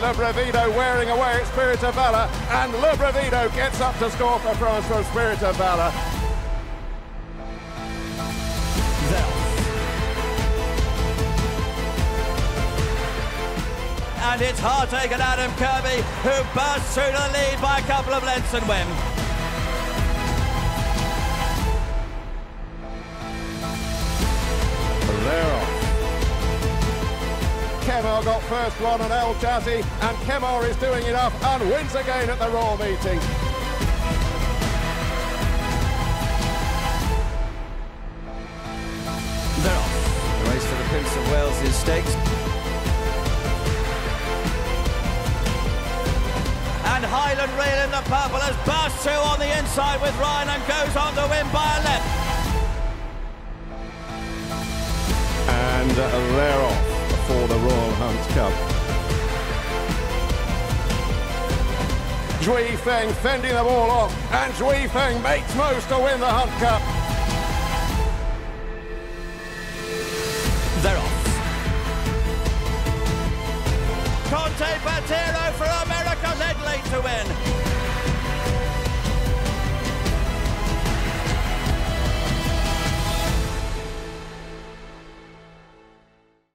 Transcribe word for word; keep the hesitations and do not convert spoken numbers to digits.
Le Brevido wearing away at Spirit of Valor, and Le Brevido gets up to score for France from Spirit of Valor. And it's Hartig and Adam Kirby who burst through the lead by a couple of lengths and win. They're off. Kemar got first one on El Jazzy, and Kemar is doing enough and wins again at the Royal meeting. They're off. The race for the Prince of Wales' stakes. And Highland Rail in the purple has burst through on the inside with Ryan and goes on to win by a length. And they're off for the Royal Hunt Cup. Zhui Feng fending the ball off, and Zhui Feng makes most to win the Hunt Cup. They're off. Conte Patero for America led late to win.